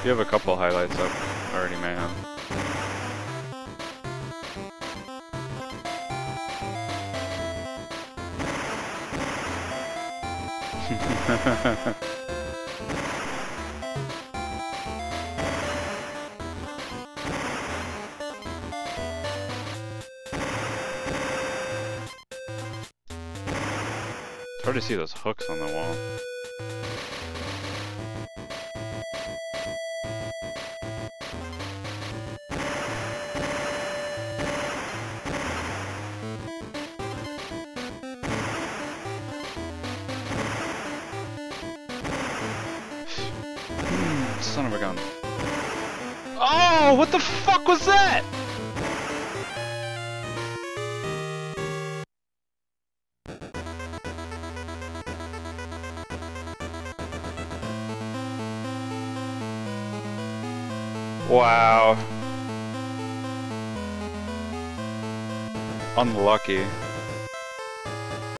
You have a couple highlights up already, man. It's hard to see those hooks on the wall. Son of a gun. Oh, what the fuck was that? Wow. Unlucky.